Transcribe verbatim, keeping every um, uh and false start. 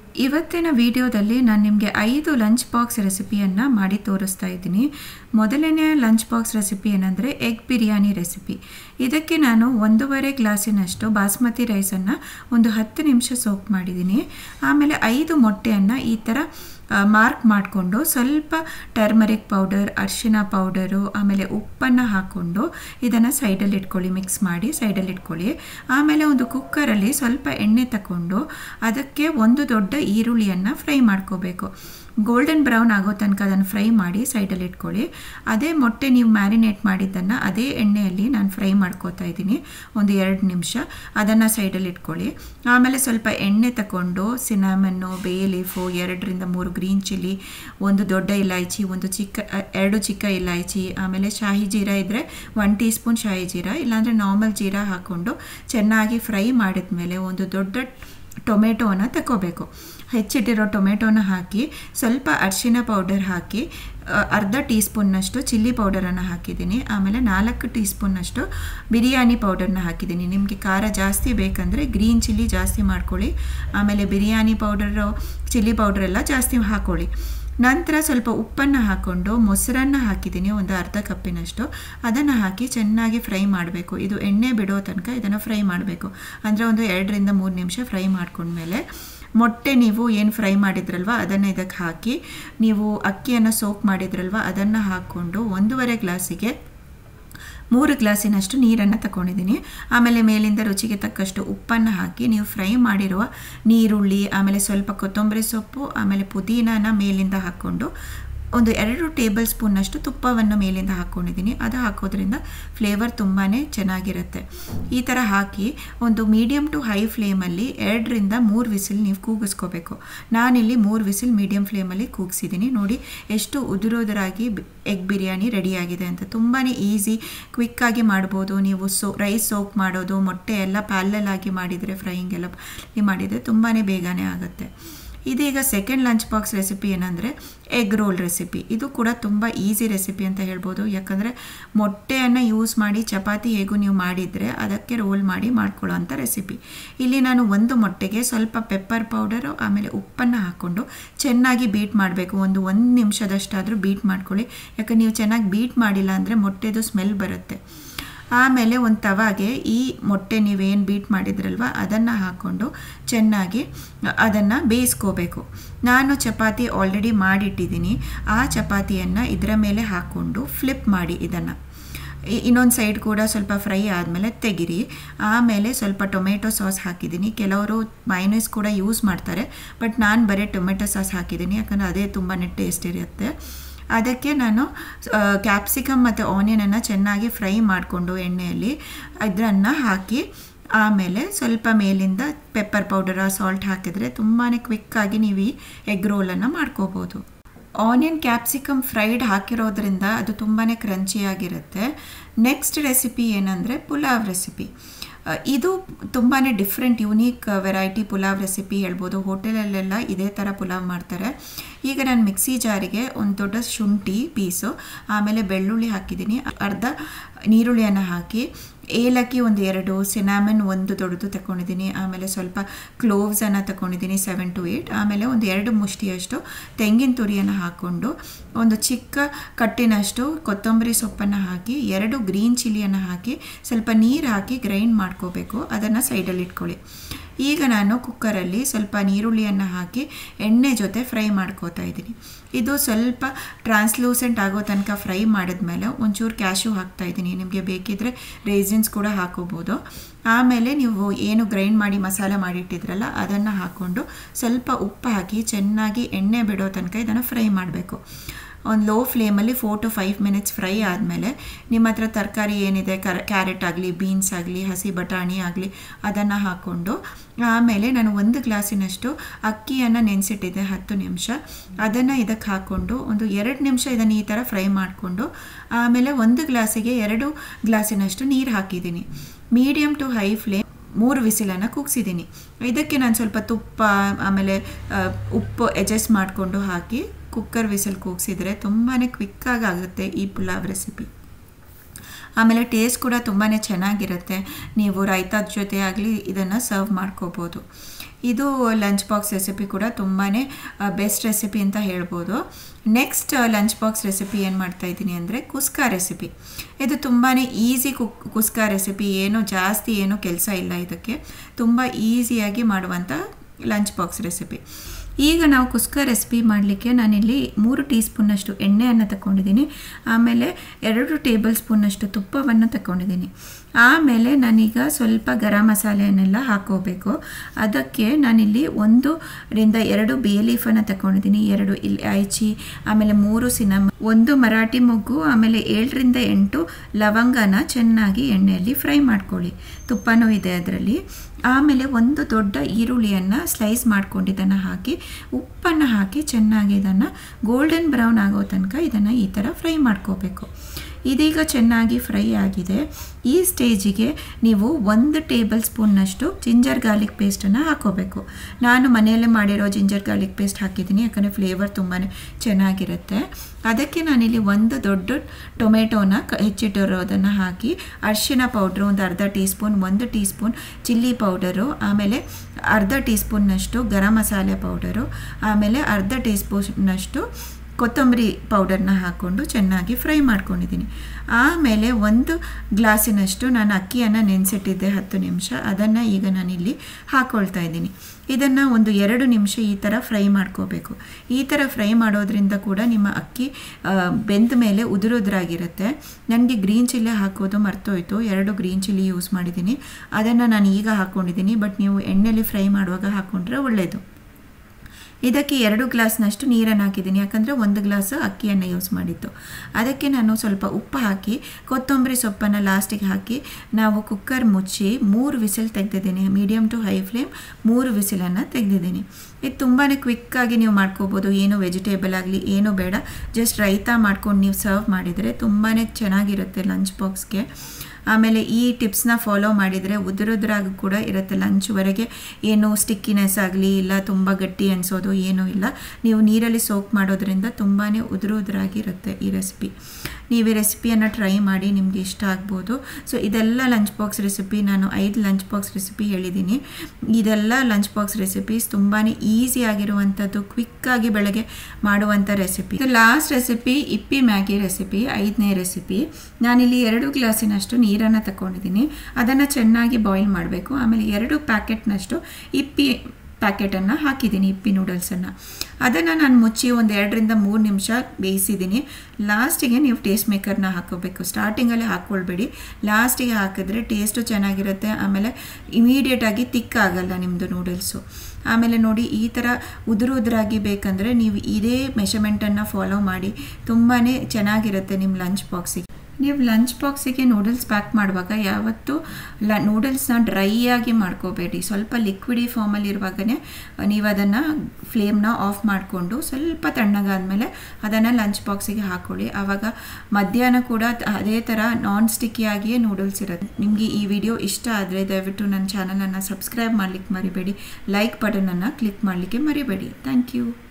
ಇವತ್ತಿನ ವಿಡಿಯೋದಲ್ಲಿ ನಾನು ನಿಮಗೆ ಐದು ಲಂಚ್ ಬಾಕ್ಸ್ ರೆಸಿಪಿಯನ್ನು ಮಾಡಿ ತೋರಿಸ್ತಾ ಇದ್ದೀನಿ. ಮೊದಲನೇ ಲಂಚ್ ಬಾಕ್ಸ್ ರೆಸಿಪಿ ಏನಂದರೆ ಎಗ್ ಬಿರಿಯಾನಿ ರೆಸಿಪಿ. ಇದಕ್ಕೆ ನಾನು ಒಂದೂವರೆ ಗ್ಲಾಸಿನಷ್ಟು ಬಾಸ್ಮತಿ ರೈಸನ್ನು ಒಂದು ಹತ್ತು ನಿಮಿಷ ಸೋಕ್ ಮಾಡಿದ್ದೀನಿ. ಆಮೇಲೆ ಐದು ಮೊಟ್ಟೆಯನ್ನು ಈ ಥರ ಮಾರ್ಕ್ ಮಾಡಿಕೊಂಡು ಸ್ವಲ್ಪ ಟರ್ಮರಿಕ್ ಪೌಡರ್, ಅರಿಶಿನ ಪೌಡರು, ಆಮೇಲೆ ಉಪ್ಪನ್ನು ಹಾಕ್ಕೊಂಡು ಇದನ್ನು ಸೈಡಲ್ಲಿ ಇಟ್ಕೊಳ್ಳಿ, ಮಿಕ್ಸ್ ಮಾಡಿ ಸೈಡಲ್ಲಿ ಇಟ್ಕೊಳ್ಳಿ. ಆಮೇಲೆ ಒಂದು ಕುಕ್ಕರಲ್ಲಿ ಸ್ವಲ್ಪ ಎಣ್ಣೆ ತಗೊಂಡು ಅದಕ್ಕೆ ಒಂದು ದೊಡ್ಡ ಈರುಳ್ಳಿಯನ್ನು ಫ್ರೈ ಮಾಡ್ಕೋಬೇಕು. ಗೋಲ್ಡನ್ ಬ್ರೌನ್ ಆಗೋ ತನಕ ಅದನ್ನು ಫ್ರೈ ಮಾಡಿ ಸೈಡಲ್ಲಿ ಇಟ್ಕೊಳ್ಳಿ. ಅದೇ ಮೊಟ್ಟೆ ನೀವು ಮ್ಯಾರಿನೇಟ್ ಮಾಡಿದ್ದನ್ನು ಅದೇ ಎಣ್ಣೆಯಲ್ಲಿ ನಾನು ಫ್ರೈ ಮಾಡ್ಕೋತಾ ಇದ್ದೀನಿ ಒಂದು ಎರಡು ನಿಮಿಷ. ಅದನ್ನು ಸೈಡಲ್ಲಿ ಇಟ್ಕೊಳ್ಳಿ. ಆಮೇಲೆ ಸ್ವಲ್ಪ ಎಣ್ಣೆ ತಗೊಂಡು ಸಿನಾಮನ್ನು, ಬೇ ಲೀಫು, ಎರಡರಿಂದ ಮೂರು ಗ್ರೀನ್ ಚಿಲ್ಲಿ, ಒಂದು ದೊಡ್ಡ ಇಲಾಯ್ಚಿ, ಒಂದು ಚಿಕ್ಕ ಎರಡು ಚಿಕ್ಕ ಇಲಾಯ್ಚಿ, ಆಮೇಲೆ ಶಾಹಿ ಜೀರಾ ಇದ್ದರೆ ಒನ್ ಟೀ ಸ್ಪೂನ್ ಶಾಹಿ ಜೀರಾ, ಇಲ್ಲಾಂದರೆ ನಾರ್ಮಲ್ ಜೀರಾ ಹಾಕ್ಕೊಂಡು ಚೆನ್ನಾಗಿ ಫ್ರೈ ಮಾಡಿದ ಮೇಲೆ ಒಂದು ದೊಡ್ಡ ಟೊಮೆಟೋನ ತಗೋಬೇಕು. ಹೆಚ್ಚಿಟ್ಟಿರೋ ಟೊಮೆಟೋನ ಹಾಕಿ ಸ್ವಲ್ಪ ಅರಿಶಿನ ಪೌಡರ್ ಹಾಕಿ ಅರ್ಧ ಟೀ ಸ್ಪೂನ್ನಷ್ಟು ಚಿಲ್ಲಿ ಪೌಡರನ್ನು ಹಾಕಿದ್ದೀನಿ. ಆಮೇಲೆ ನಾಲ್ಕು ಟೀ ಸ್ಪೂನ್ನಷ್ಟು ಬಿರಿಯಾನಿ ಪೌಡರ್ನ ಹಾಕಿದ್ದೀನಿ. ನಿಮಗೆ ಖಾರ ಜಾಸ್ತಿ ಬೇಕಂದರೆ ಗ್ರೀನ್ ಚಿಲ್ಲಿ ಜಾಸ್ತಿ ಮಾಡ್ಕೊಳ್ಳಿ. ಆಮೇಲೆ ಬಿರಿಯಾನಿ ಪೌಡರು, ಚಿಲ್ಲಿ ಪೌಡರೆಲ್ಲ ಜಾಸ್ತಿ ಹಾಕ್ಕೊಳ್ಳಿ. ನಂತರ ಸ್ವಲ್ಪ ಉಪ್ಪನ್ನು ಹಾಕ್ಕೊಂಡು ಮೊಸರನ್ನು ಹಾಕಿದ್ದೀನಿ ಒಂದು ಅರ್ಧ ಕಪ್ಪಿನಷ್ಟು. ಅದನ್ನು ಹಾಕಿ ಚೆನ್ನಾಗಿ ಫ್ರೈ ಮಾಡಬೇಕು. ಇದು ಎಣ್ಣೆ ಬಿಡೋ ತನಕ ಇದನ್ನು ಫ್ರೈ ಮಾಡಬೇಕು. ಅಂದರೆ ಒಂದು ಎರಡರಿಂದ ಮೂರು ನಿಮಿಷ ಫ್ರೈ ಮಾಡ್ಕೊಂಡ್ಮೇಲೆ ಮೊಟ್ಟೆ ನೀವು ಏನು ಫ್ರೈ ಮಾಡಿದ್ರಲ್ವ ಅದನ್ನು ಇದಕ್ಕೆ ಹಾಕಿ, ನೀವು ಅಕ್ಕಿಯನ್ನು ಸೋಕ್ ಮಾಡಿದ್ರಲ್ವ ಅದನ್ನು ಹಾಕ್ಕೊಂಡು ಒಂದೂವರೆ ಗ್ಲಾಸಿಗೆ ಮೂರು ಗ್ಲಾಸಿನಷ್ಟು ನೀರನ್ನು ತಗೊಂಡಿದ್ದೀನಿ. ಆಮೇಲೆ ಮೇಲಿಂದ ರುಚಿಗೆ ತಕ್ಕಷ್ಟು ಉಪ್ಪನ್ನು ಹಾಕಿ ನೀವು ಫ್ರೈ ಮಾಡಿರುವ ನೀರುಳ್ಳಿ, ಆಮೇಲೆ ಸ್ವಲ್ಪ ಕೊತ್ತಂಬರಿ ಸೊಪ್ಪು, ಆಮೇಲೆ ಪುದೀನಾನ ಮೇಲಿಂದ ಹಾಕ್ಕೊಂಡು ಒಂದು ಎರಡು ಟೇಬಲ್ ಸ್ಪೂನ್ನಷ್ಟು ತುಪ್ಪವನ್ನು ಮೇಲಿಂದ ಹಾಕ್ಕೊಂಡಿದ್ದೀನಿ. ಅದು ಹಾಕೋದ್ರಿಂದ ಫ್ಲೇವರ್ ತುಂಬಾ ಚೆನ್ನಾಗಿರುತ್ತೆ. ಈ ಥರ ಹಾಕಿ ಒಂದು ಮೀಡಿಯಮ್ ಟು ಹೈ ಫ್ಲೇಮಲ್ಲಿ ಎರಡರಿಂದ ಮೂರು ವಿಸಿಲ್ ನೀವು ಕೂಗಿಸ್ಕೋಬೇಕು. ನಾನಿಲ್ಲಿ ಮೂರು ವಿಸಿಲ್ ಮೀಡಿಯಮ್ ಫ್ಲೇಮಲ್ಲಿ ಕೂಗಿಸಿದ್ದೀನಿ. ನೋಡಿ ಎಷ್ಟು ಉದುರೋದರಾಗಿ ಎಗ್ ಬಿರಿಯಾನಿ ರೆಡಿಯಾಗಿದೆ ಅಂತ. ತುಂಬಾ ಈಸಿ, ಕ್ವಿಕ್ಕಾಗಿ ಮಾಡ್ಬೋದು. ನೀವು ಸೋ ರೈಸ್ ಸೋಕ್ ಮಾಡೋದು, ಮೊಟ್ಟೆ ಎಲ್ಲ ಪ್ಯಾರಲಲ್ ಆಗಿ ಮಾಡಿದರೆ, ಫ್ರೈಯಿಂಗ್ ಎಲ್ಲ ಮಾಡಿದರೆ ತುಂಬಾ ಬೇಗನೆ ಆಗುತ್ತೆ. ಇದೀಗ ಸೆಕೆಂಡ್ ಲಂಚ್ ಬಾಕ್ಸ್ ರೆಸಿಪಿ ಏನಂದರೆ ಎಗ್ ರೋಲ್ ರೆಸಿಪಿ. ಇದು ಕೂಡ ತುಂಬ ಈಸಿ ರೆಸಿಪಿ ಅಂತ ಹೇಳ್ಬೋದು. ಯಾಕಂದರೆ ಮೊಟ್ಟೆಯನ್ನು ಯೂಸ್ ಮಾಡಿ ಚಪಾತಿ ಹೇಗೂ ನೀವು ಮಾಡಿದರೆ ಅದಕ್ಕೆ ರೋಲ್ ಮಾಡಿ ಮಾಡ್ಕೊಳ್ಳೋ ಅಂಥ ರೆಸಿಪಿ. ಇಲ್ಲಿ ನಾನು ಒಂದು ಮೊಟ್ಟೆಗೆ ಸ್ವಲ್ಪ ಪೆಪ್ಪರ್ ಪೌಡರು ಆಮೇಲೆ ಉಪ್ಪನ್ನು ಹಾಕ್ಕೊಂಡು ಚೆನ್ನಾಗಿ ಬೀಟ್ ಮಾಡಬೇಕು. ಒಂದು ಒಂದು ನಿಮಿಷದಷ್ಟಾದರೂ ಬೀಟ್ ಮಾಡ್ಕೊಳ್ಳಿ. ಯಾಕಂದ್ರೆ ನೀವು ಚೆನ್ನಾಗಿ ಬೀಟ್ ಮಾಡಿಲ್ಲ ಅಂದರೆ ಮೊಟ್ಟೆದು ಸ್ಮೆಲ್ ಬರುತ್ತೆ. ಆಮೇಲೆ ಒಂದು ತವಾಗೆ ಈ ಮೊಟ್ಟೆ ನೀವೇನು ಬೀಟ್ ಮಾಡಿದ್ರಲ್ವ ಅದನ್ನು ಹಾಕ್ಕೊಂಡು ಚೆನ್ನಾಗಿ ಅದನ್ನು ಬೇಯಿಸ್ಕೋಬೇಕು. ನಾನು ಚಪಾತಿ ಆಲ್ರೆಡಿ ಮಾಡಿಟ್ಟಿದ್ದೀನಿ. ಆ ಚಪಾತಿಯನ್ನು ಇದರ ಮೇಲೆ ಹಾಕ್ಕೊಂಡು ಫ್ಲಿಪ್ ಮಾಡಿ ಇದನ್ನು ಇನ್ನೊಂದು ಸೈಡ್ ಕೂಡ ಸ್ವಲ್ಪ ಫ್ರೈ ಆದಮೇಲೆ ತೆಗಿರಿ. ಆಮೇಲೆ ಸ್ವಲ್ಪ ಟೊಮೆಟೊ ಸಾಸ್ ಹಾಕಿದ್ದೀನಿ. ಕೆಲವರು ಮೈನಸ್ ಕೂಡ ಯೂಸ್ ಮಾಡ್ತಾರೆ, ಬಟ್ ನಾನು ಬರೀ ಟೊಮೆಟೊ ಸಾಸ್ ಹಾಕಿದ್ದೀನಿ ಯಾಕಂದರೆ ಅದೇ ತುಂಬಾ ಟೇಸ್ಟ್ ಇರುತ್ತೆ. ಅದಕ್ಕೆ ನಾನು ಕ್ಯಾಪ್ಸಿಕಮ್ ಮತ್ತು ಆನಿಯನನ್ನು ಚೆನ್ನಾಗಿ ಫ್ರೈ ಮಾಡಿಕೊಂಡು ಎಣ್ಣೆಯಲ್ಲಿ ಇದನ್ನು ಹಾಕಿ, ಆಮೇಲೆ ಸ್ವಲ್ಪ ಮೇಲಿಂದ ಪೆಪ್ಪರ್ ಪೌಡರ, ಸಾಲ್ಟ್ ಹಾಕಿದರೆ ತುಂಬಾ ಕ್ವಿಕ್ಕಾಗಿ ನೀವು ಈ ಎಗ್ ರೋಲನ್ನು ಮಾಡ್ಕೋಬೋದು. ಆನಿಯನ್ ಕ್ಯಾಪ್ಸಿಕಮ್ ಫ್ರೈಡ್ ಹಾಕಿರೋದ್ರಿಂದ ಅದು ತುಂಬಾ ಕ್ರಂಚಿಯಾಗಿರುತ್ತೆ. ನೆಕ್ಸ್ಟ್ ರೆಸಿಪಿ ಏನಂದರೆ ಪುಲಾವ್ ರೆಸಿಪಿ. ಇದು ತುಂಬಾ different, unique variety pulao recipe ಹೇಳ್ಬೋದು. ಹೋಟೆಲಲ್ಲೆಲ್ಲ ಇದೇ ಥರ ಪುಲಾವ್ ಮಾಡ್ತಾರೆ. ಈಗ ನಾನು ಮಿಕ್ಸಿ ಜಾರಿಗೆ ಒಂದು ದೊಡ್ಡ ಶುಂಠಿ ಪೀಸು, ಆಮೇಲೆ ಬೆಳ್ಳುಳ್ಳಿ ಹಾಕಿದ್ದೀನಿ, ಅರ್ಧ ನೀರುಳ್ಳಿಯನ್ನು ಹಾಕಿ, ಏಲಕ್ಕಿ ಒಂದು ಎರಡು, ಸಿನಾಮನ್ ಒಂದು ದೊಡ್ಡದು ತಗೊಂಡಿದ್ದೀನಿ, ಆಮೇಲೆ ಸ್ವಲ್ಪ ಕ್ಲೋವ್ಸನ್ನು ತಗೊಂಡಿದ್ದೀನಿ ಸೆವೆನ್ ಟು ಏಯ್ಟ್, ಆಮೇಲೆ ಒಂದು ಎರಡು ಮುಷ್ಟಿಯಷ್ಟು ತೆಂಗಿನ ತುರಿಯನ್ನು ಹಾಕ್ಕೊಂಡು ಒಂದು ಚಿಕ್ಕ ಕಟ್ಟಿನಷ್ಟು ಕೊತ್ತಂಬರಿ ಸೊಪ್ಪನ್ನು ಹಾಕಿ, ಎರಡು ಗ್ರೀನ್ ಚಿಲ್ಲಿಯನ್ನು ಹಾಕಿ, ಸ್ವಲ್ಪ ನೀರು ಹಾಕಿ ಗ್ರೈಂಡ್ ಮಾಡ್ಕೋಬೇಕು. ಅದನ್ನು ಸೈಡಲ್ಲಿ ಇಟ್ಕೊಳ್ಳಿ. ಈಗ ನಾನು ಕುಕ್ಕರಲ್ಲಿ ಸ್ವಲ್ಪ ನೀರುಳ್ಳಿಯನ್ನು ಹಾಕಿ ಎಣ್ಣೆ ಜೊತೆ ಫ್ರೈ ಮಾಡ್ಕೋತಾ ಇದ್ದೀನಿ. ಇದು ಸ್ವಲ್ಪ ಟ್ರಾನ್ಸ್ಲೂಸೆಂಟ್ ಆಗೋ ತನಕ ಫ್ರೈ ಮಾಡಿದ್ಮೇಲೆ ಒಂಚೂರು ಕ್ಯಾಶ್ಯೂ ಹಾಕ್ತಾಯಿದ್ದೀನಿ. ನಿಮಗೆ ಬೇಕಿದ್ದರೆ ರೇಸಿನ್ಸ್ ಕೂಡ ಹಾಕೋಬೋದು. ಆಮೇಲೆ ನೀವು ಏನು ಗ್ರೈಂಡ್ ಮಾಡಿ ಮಸಾಲೆ ಮಾಡಿಟ್ಟಿದ್ರಲ್ಲ ಅದನ್ನು ಹಾಕ್ಕೊಂಡು ಸ್ವಲ್ಪ ಉಪ್ಪು ಹಾಕಿ ಚೆನ್ನಾಗಿ ಎಣ್ಣೆ ಬಿಡೋ ತನಕ ಇದನ್ನು ಫ್ರೈ ಮಾಡಬೇಕು. ಒಂದು ಲೋ ಫ್ಲೇಮಲ್ಲಿ four to five minutes fry ಆದಮೇಲೆ ನಿಮ್ಮ ಹತ್ರ ತರಕಾರಿ ಏನಿದೆ, ಕರ್ ಕ್ಯಾರೆಟ್ ಆಗಲಿ, ಬೀನ್ಸ್ ಆಗಲಿ, ಹಸಿ ಬಟಾಣಿ ಆಗಲಿ ಅದನ್ನು ಹಾಕ್ಕೊಂಡು, ಆಮೇಲೆ ನಾನು ಒಂದು ಗ್ಲಾಸಿನಷ್ಟು ಅಕ್ಕಿಯನ್ನು ನೆನೆಸಿಟ್ಟಿದ್ದೆ ಹತ್ತು ನಿಮಿಷ, ಅದನ್ನು ಇದಕ್ಕೆ ಹಾಕ್ಕೊಂಡು ಒಂದು ಎರಡು ನಿಮಿಷ ಇದನ್ನು ಈ ಥರ ಫ್ರೈ ಮಾಡಿಕೊಂಡು, ಆಮೇಲೆ ಒಂದು ಗ್ಲಾಸಿಗೆ ಎರಡು ಗ್ಲಾಸಿನಷ್ಟು ನೀರು ಹಾಕಿದ್ದೀನಿ. ಮೀಡಿಯಮ್ ಟು ಹೈ ಫ್ಲೇಮ್ ಮೂರು ವಿಸಿಲನ್ನು ಕೂಗಿಸಿದ್ದೀನಿ. ಇದಕ್ಕೆ ನಾನು ಸ್ವಲ್ಪ ತುಪ್ಪ ಆಮೇಲೆ ಉಪ್ಪು ಅಡ್ಜಸ್ಟ್ ಮಾಡಿಕೊಂಡು ಹಾಕಿ ಕುಕ್ಕರ್ ವಿಸಿಲ್ ಕೂಗಿಸಿದ್ರೆ ತುಂಬಾ ಕ್ವಿಕ್ಕಾಗಿ ಆಗುತ್ತೆ ಈ ಪುಲಾವ್ ರೆಸಿಪಿ. ಆಮೇಲೆ ಟೇಸ್ಟ್ ಕೂಡ ತುಂಬಾ ಚೆನ್ನಾಗಿರುತ್ತೆ. ನೀವು ರೈತಾದ ಜೊತೆ ಆಗಲಿ ಇದನ್ನು ಸರ್ವ್ ಮಾಡ್ಕೋಬೋದು. ಇದು ಲಂಚ್ ಬಾಕ್ಸ್ ರೆಸಿಪಿ ಕೂಡ ತುಂಬಾ ಬೆಸ್ಟ್ ರೆಸಿಪಿ ಅಂತ ಹೇಳ್ಬೋದು. ನೆಕ್ಸ್ಟ್ ಲಂಚ್ ಬಾಕ್ಸ್ ರೆಸಿಪಿ ಏನು ಮಾಡ್ತಾಯಿದ್ದೀನಿ ಅಂದರೆ ಕುಸ್ಕಾ ರೆಸಿಪಿ. ಇದು ತುಂಬಾ ಈಸಿ ಕುಕ್ ಕುಸ್ಕಾ ರೆಸಿಪಿ, ಏನು ಜಾಸ್ತಿ ಏನು ಕೆಲಸ ಇಲ್ಲ ಇದಕ್ಕೆ, ತುಂಬ ಈಸಿಯಾಗಿ ಮಾಡುವಂಥ ಲಂಚ್ ಬಾಕ್ಸ್ ರೆಸಿಪಿ. ಈಗ ನಾವು ಕುಸ್ಕಾ ರೆಸಿಪಿ ಮಾಡಲಿಕ್ಕೆ ನಾನಿಲ್ಲಿ ಮೂರು ಟೀ ಸ್ಪೂನ್ನಷ್ಟು ಎಣ್ಣೆಯನ್ನು ತಗೊಂಡಿದ್ದೀನಿ, ಆಮೇಲೆ ಎರಡು ಟೇಬಲ್ ಸ್ಪೂನ್ನಷ್ಟು ತುಪ್ಪವನ್ನು ತಗೊಂಡಿದ್ದೀನಿ. ಆಮೇಲೆ ನಾನೀಗ ಸ್ವಲ್ಪ ಗರಂ ಮಸಾಲೆಯನ್ನೆಲ್ಲ ಹಾಕೋಬೇಕು. ಅದಕ್ಕೆ ನಾನಿಲ್ಲಿ ಒಂದರಿಂದ ಎರಡು ಬೇ ಲೀಫನ್ನು ತಗೊಂಡಿದ್ದೀನಿ, ಎರಡು ಇಲಾಯ್ಚಿ, ಆಮೇಲೆ ಮೂರು ಸಿನಮ್, ಒಂದು ಮರಾಠಿ ಮೊಗ್ಗು, ಆಮೇಲೆ ಏಳರಿಂದ ಎಂಟು ಲವಂಗನ ಚೆನ್ನಾಗಿ ಎಣ್ಣೆಯಲ್ಲಿ ಫ್ರೈ ಮಾಡ್ಕೊಳ್ಳಿ, ತುಪ್ಪನೂ ಇದೆ ಅದರಲ್ಲಿ. ಆಮೇಲೆ ಒಂದು ದೊಡ್ಡ ಈರುಳ್ಳಿಯನ್ನು ಸ್ಲೈಸ್ ಮಾಡ್ಕೊಂಡಿದ್ದನ್ನು ಹಾಕಿ ಉಪ್ಪನ್ನು ಹಾಕಿ ಚೆನ್ನಾಗಿ ಇದನ್ನು ಗೋಲ್ಡನ್ ಬ್ರೌನ್ ಆಗೋ ತನಕ ಇದನ್ನು ಈ ಥರ ಫ್ರೈ ಮಾಡ್ಕೋಬೇಕು. ಇದೀಗ ಚೆನ್ನಾಗಿ ಫ್ರೈ ಆಗಿದೆ. ಈ ಸ್ಟೇಜಿಗೆ ನೀವು ಒಂದು ಟೇಬಲ್ ಸ್ಪೂನ್ನಷ್ಟು ಜಿಂಜರ್ ಗಾರ್ಲಿಕ್ ಪೇಸ್ಟನ್ನು ಹಾಕೋಬೇಕು. ನಾನು ಮನೆಯಲ್ಲೇ ಮಾಡಿರೋ ಜಿಂಜರ್ ಗಾರ್ಲಿಕ್ ಪೇಸ್ಟ್ ಹಾಕಿದ್ದೀನಿ, ಯಾಕಂದರೆ ಫ್ಲೇವರ್ ತುಂಬಾ ಚೆನ್ನಾಗಿರುತ್ತೆ. ಅದಕ್ಕೆ ನಾನಿಲ್ಲಿ ಒಂದು ದೊಡ್ಡ ಟೊಮೆಟೊನ ಹೆಚ್ಚಿಟ್ಟಿರೋದನ್ನು ಹಾಕಿ, ಅರಿಶಿನ ಪೌಡ್ರು ಒಂದು ಅರ್ಧ ಟೀ ಸ್ಪೂನ್, ಒಂದು ಟೀ ಸ್ಪೂನ್ ಚಿಲ್ಲಿ ಪೌಡರು, ಆಮೇಲೆ ಅರ್ಧ ಟೀ ಸ್ಪೂನ್ನಷ್ಟು ಗರಂ ಮಸಾಲೆ ಪೌಡರು, ಆಮೇಲೆ ಅರ್ಧ ಟೀ ಸ್ಪೂನ್ನಷ್ಟು ಕೊತ್ತಂಬರಿ ಪೌಡರ್ನ ಹಾಕ್ಕೊಂಡು ಚೆನ್ನಾಗಿ ಫ್ರೈ ಮಾಡ್ಕೊಂಡಿದ್ದೀನಿ. ಆಮೇಲೆ ಒಂದು ಗ್ಲಾಸಿನಷ್ಟು ನಾನು ಅಕ್ಕಿಯನ್ನು ನೆನೆಸಿಟ್ಟಿದ್ದೆ ಹತ್ತು ನಿಮಿಷ, ಅದನ್ನು ಈಗ ನಾನಿಲ್ಲಿ ಹಾಕ್ಕೊಳ್ತಾ ಇದ್ದೀನಿ. ಇದನ್ನು ಒಂದು ಎರಡು ನಿಮಿಷ ಈ ಥರ ಫ್ರೈ ಮಾಡ್ಕೋಬೇಕು. ಈ ಥರ ಫ್ರೈ ಮಾಡೋದ್ರಿಂದ ಕೂಡ ನಿಮ್ಮ ಅಕ್ಕಿ ಬೆಂದ ಮೇಲೆ ಉದುರುದ್ರಾಗಿರುತ್ತೆ. ನನಗೆ ಗ್ರೀನ್ ಚಿಲ್ಲಿ ಹಾಕೋದು ಮರ್ತೋಯ್ತು, ಎರಡು ಗ್ರೀನ್ ಚಿಲ್ಲಿ ಯೂಸ್ ಮಾಡಿದ್ದೀನಿ, ಅದನ್ನು ನಾನು ಈಗ ಹಾಕ್ಕೊಂಡಿದ್ದೀನಿ. ಬಟ್ ನೀವು ಎಣ್ಣೆಯಲ್ಲಿ ಫ್ರೈ ಮಾಡುವಾಗ ಹಾಕ್ಕೊಂಡ್ರೆ ಒಳ್ಳೆಯದು. ಇದಕ್ಕೆ ಎರಡು ಗ್ಲಾಸ್ನಷ್ಟು ನೀರನ್ನು ಹಾಕಿದ್ದೀನಿ, ಯಾಕಂದರೆ ಒಂದು ಗ್ಲಾಸ್ ಅಕ್ಕಿಯನ್ನು ಯೂಸ್ ಮಾಡಿದ್ದು. ಅದಕ್ಕೆ ನಾನು ಸ್ವಲ್ಪ ಉಪ್ಪು ಹಾಕಿ ಕೊತ್ತಂಬರಿ ಸೊಪ್ಪನ್ನು ಲಾಸ್ಟಿಗೆ ಹಾಕಿ ನಾವು ಕುಕ್ಕರ್ ಮುಚ್ಚಿ ಮೂರು ವಿಸಿಲ್ ತೆಗೆದಿದ್ದೀನಿ. ಮೀಡಿಯಮ್ ಟು ಹೈ ಫ್ಲೇಮ್ ಮೂರು ವಿಸಿಲನ್ನು ತೆಗೆದಿದ್ದೀನಿ. ಇದು ತುಂಬಾ ಕ್ವಿಕ್ಕಾಗಿ ನೀವು ಮಾಡ್ಕೋಬೋದು, ಏನು ವೆಜಿಟೇಬಲ್ ಆಗಲಿ ಏನೂ ಬೇಡ, ಜಸ್ಟ್ ರೈತಾ ಮಾಡ್ಕೊಂಡು ನೀವು ಸರ್ವ್ ಮಾಡಿದರೆ ತುಂಬಾ ಚೆನ್ನಾಗಿರುತ್ತೆ ಲಂಚ್ ಬಾಕ್ಸ್ಗೆ. ಆಮೇಲೆ ಈ ಟಿಪ್ಸ್ನ ಫಾಲೋ ಮಾಡಿದರೆ ಉದುರುದ್ರಾಗಿ ಕೂಡ ಇರುತ್ತೆ, ಲಂಚ್ವರೆಗೆ ಏನು ಸ್ಟಿಕ್ಕಿನೆಸ್ ಆಗಲಿ ಇಲ್ಲ ತುಂಬ ಗಟ್ಟಿ ಅನಿಸೋದು ಏನೂ ಇಲ್ಲ. ನೀವು ನೀರಲ್ಲಿ ಸೋಕ್ ಮಾಡೋದ್ರಿಂದ ತುಂಬಾ ಉದುರುದ್ರಾಗಿರುತ್ತೆ ಈ ರೆಸಿಪಿ. ನೀವು ಈ ರೆಸಿಪಿಯನ್ನು ಟ್ರೈ ಮಾಡಿ, ನಿಮಗೆ ಇಷ್ಟ ಆಗ್ಬೋದು. ಸೊ ಇದೆಲ್ಲ ಲಂಚ್ ಬಾಕ್ಸ್ ರೆಸಿಪಿ, ನಾನು ಐದು ಲಂಚ್ ಬಾಕ್ಸ್ ರೆಸಿಪಿ ಹೇಳಿದ್ದೀನಿ. ಇದೆಲ್ಲ ಲಂಚ್ ಬಾಕ್ಸ್ ರೆಸಿಪೀಸ್ ತುಂಬಾ ಈಸಿ ಆಗಿರುವಂಥದ್ದು, ಕ್ವಿಕ್ಕಾಗಿ ಬೆಳಗ್ಗೆ ಮಾಡುವಂಥ ರೆಸಿಪಿ. ಇದು last recipe Yippee Maggi recipe, ಐದನೇ ರೆಸಿಪಿ. ನಾನಿಲ್ಲಿ ಎರಡು ಗ್ಲಾಸಿನಷ್ಟು ನೀರನ್ನು ತಗೊಂಡಿದ್ದೀನಿ, ಅದನ್ನು ಚೆನ್ನಾಗಿ ಬಾಯ್ಲ್ ಮಾಡಬೇಕು. ಆಮೇಲೆ ಎರಡು ಪ್ಯಾಕೆಟ್ನಷ್ಟು ಇಪ್ಪಿ ಪ್ಯಾಕೆಟನ್ನು ಹಾಕಿದ್ದೀನಿ, ಇಪ್ಪಿ ನೂಡಲ್ಸನ್ನು. ಅದನ್ನು ನಾನು ಮುಚ್ಚಿ ಒಂದು ಎರಡರಿಂದ ಮೂರು ನಿಮಿಷ ಬೇಯಿಸಿದ್ದೀನಿ. ಲಾಸ್ಟಿಗೆ ನೀವು ಟೇಸ್ಟ್ ಮೇಕರ್ನ ಹಾಕೋಬೇಕು, ಸ್ಟಾರ್ಟಿಂಗಲ್ಲೇ ಹಾಕ್ಕೊಳ್ಬೇಡಿ, ಲಾಸ್ಟಿಗೆ ಹಾಕಿದ್ರೆ ಟೇಸ್ಟು ಚೆನ್ನಾಗಿರುತ್ತೆ. ಆಮೇಲೆ ಇಮಿಡಿಯೇಟಾಗಿ ತಿಕ್ಕಾಗಲ್ಲ ನಿಮ್ಮದು ನೂಡಲ್ಸು. ಆಮೇಲೆ ನೋಡಿ, ಈ ಥರ ಉದುರು ಉದುರಾಗಿ ಬೇಕಂದರೆ ನೀವು ಇದೇ ಮೆಷರ್ಮೆಂಟನ್ನು ಫಾಲೋ ಮಾಡಿ, ತುಂಬಾ ಚೆನ್ನಾಗಿರುತ್ತೆ ನಿಮ್ಮ ಲಂಚ್ ಬಾಕ್ಸಿಗೆ. ನೀವು ಲಂಚ್ ಬಾಕ್ಸಿಗೆ ನೂಡಲ್ಸ್ ಪ್ಯಾಕ್ ಮಾಡುವಾಗ ಯಾವತ್ತೂ ಲ ನೂಡಲ್ಸ್ನ ಡ್ರೈ ಆಗಿ ಮಾಡ್ಕೋಬೇಡಿ. ಸ್ವಲ್ಪ ಲಿಕ್ವಿಡಿ ಫಾರ್ಮಲ್ಲಿ ಇರುವಾಗಲೇ ನೀವು ಅದನ್ನು ಫ್ಲೇಮ್ನ ಆಫ್ ಮಾಡಿಕೊಂಡು ಸ್ವಲ್ಪ ತಣ್ಣಗಾದಮೇಲೆ ಅದನ್ನು ಲಂಚ್ ಬಾಕ್ಸಿಗೆ ಹಾಕ್ಕೊಳ್ಳಿ. ಆವಾಗ ಮಧ್ಯಾಹ್ನ ಕೂಡ ಅದೇ ಥರ ನಾನ್ ಸ್ಟಿಕ್ಕಿಯಾಗಿಯೇ ನೂಡಲ್ಸ್ ಇರುತ್ತೆ. ನಿಮಗೆ ಈ ವಿಡಿಯೋ ಇಷ್ಟ ಆದರೆ ದಯವಿಟ್ಟು ನನ್ನ ಚಾನಲನ್ನು ಸಬ್ಸ್ಕ್ರೈಬ್ ಮಾಡಲಿಕ್ಕೆ ಮರಿಬೇಡಿ, ಲೈಕ್ ಬಟನನ್ನು ಕ್ಲಿಕ್ ಮಾಡಲಿಕ್ಕೆ ಮರಿಬೇಡಿ. Thank you.